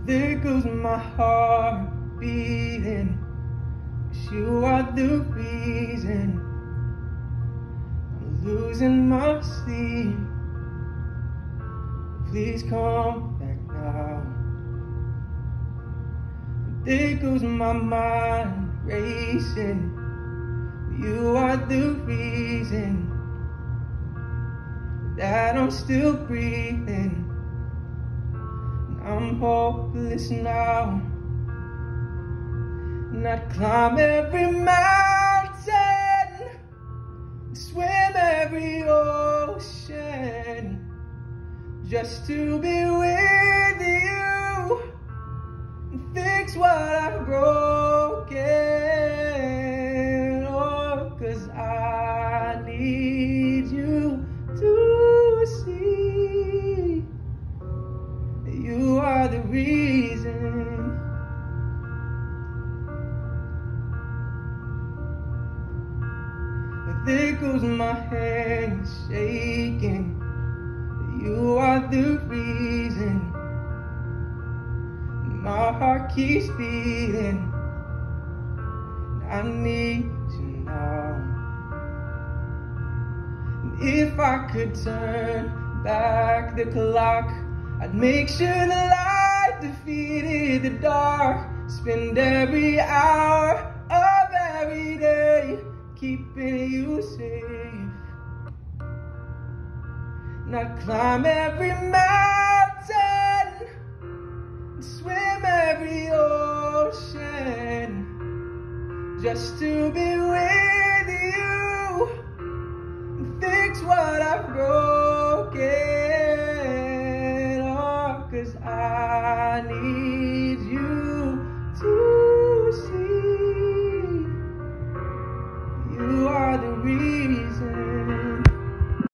There goes my heart beating, 'cause you are the reason I'm losing my sleep. Please come back now. There goes my mind racing, you are the reason that I'm still breathing. I'm hopeless now, and I'd climb every mountain, swim every ocean, just to be with you and fix what I've broken. Oh, 'cause I need you to see you are the reason. But there goes my hand shaking, you are the reason my heart keeps beating. I need you now. And if I could turn back the clock, I'd make sure the light defeated the dark. Spend every hour of every day keeping you safe. And I'd climb every mountain, swim every ocean, just to be with you and fix what I've broken. Oh, 'cause I need